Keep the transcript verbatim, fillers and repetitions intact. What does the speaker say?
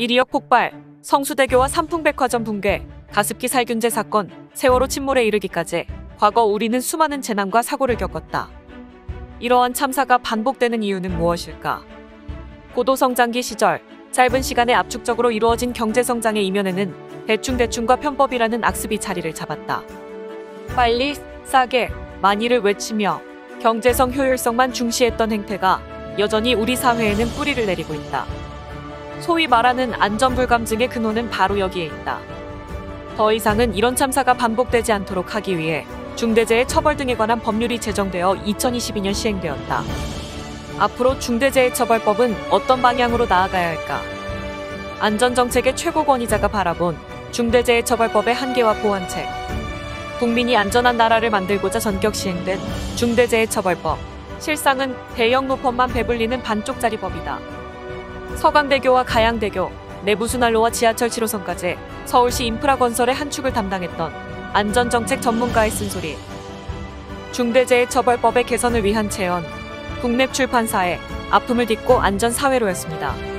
일이역 폭발, 성수대교와 삼풍백화점 붕괴, 가습기 살균제 사건, 세월호 침몰에 이르기까지 과거 우리는 수많은 재난과 사고를 겪었다. 이러한 참사가 반복되는 이유는 무엇일까? 고도성장기 시절, 짧은 시간에 압축적으로 이루어진 경제성장의 이면에는 대충대충과 편법이라는 악습이 자리를 잡았다. 빨리, 싸게, 많이를 외치며 경제성 효율성만 중시했던 행태가 여전히 우리 사회에는 뿌리를 내리고 있다. 소위 말하는 안전불감증의 근원은 바로 여기에 있다. 더 이상은 이런 참사가 반복되지 않도록 하기 위해 중대재해 처벌 등에 관한 법률이 제정되어 이천이십이 년 시행되었다. 앞으로 중대재해처벌법은 어떤 방향으로 나아가야 할까? 안전정책의 최고 권위자가 바라본 중대재해처벌법의 한계와 보완책. 국민이 안전한 나라를 만들고자 전격 시행된 중대재해처벌법. 실상은 대형 로펌만 배불리는 반쪽짜리 법이다. 서강대교와 가양대교, 내부순환로와 지하철 칠 호선까지 서울시 인프라 건설의 한 축을 담당했던 안전정책 전문가의 쓴소리. 중대재해처벌법의 개선을 위한 체언. 국내 출판사의 아픔을 딛고 안전사회로였습니다.